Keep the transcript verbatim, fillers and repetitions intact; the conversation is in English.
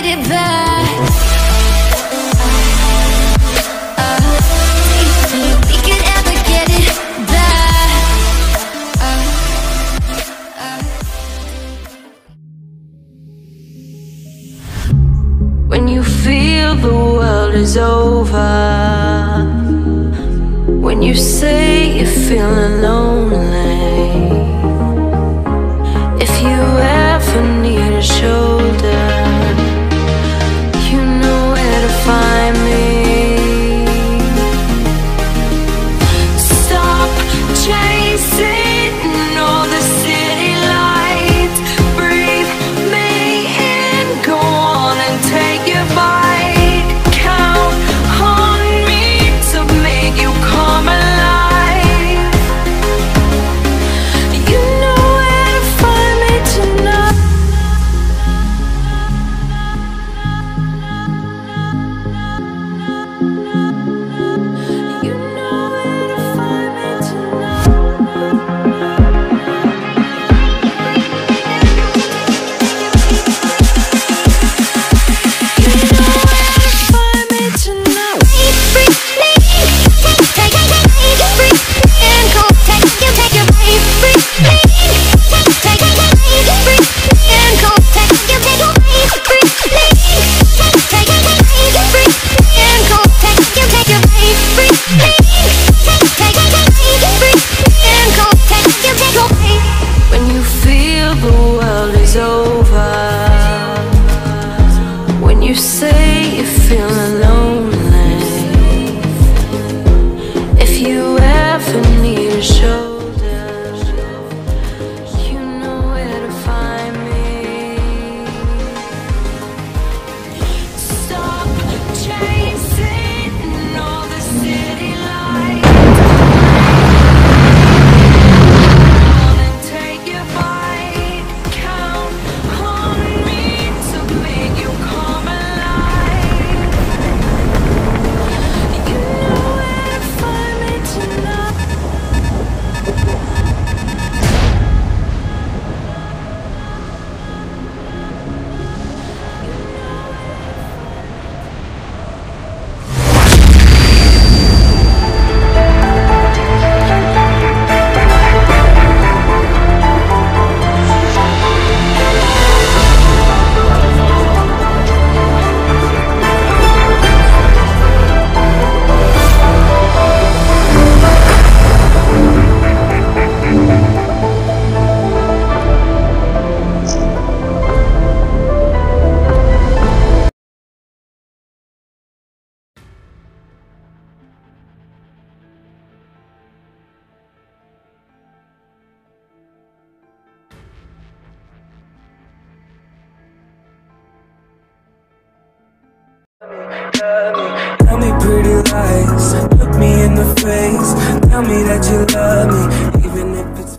it back. We could ever get it back. When you feel the world is over, when you say you're feeling lonely, if you ever need a shoulder, you know where to find me. Stop chasing all the city lights. Breathe me in, go on and take your bite. Count on me to make you come alive. You know where to find me tonight. You know where to find me tonight. When you feel the world is over, when you say you're feeling lonely, if you ever need a shoulder, you know where to find me. Stop chasing all the city lights. Take your bite. Count on me to make you come alive. You know where to find me tonight. Tell me pretty lies, look me in the face. Tell me that you love me, even if it's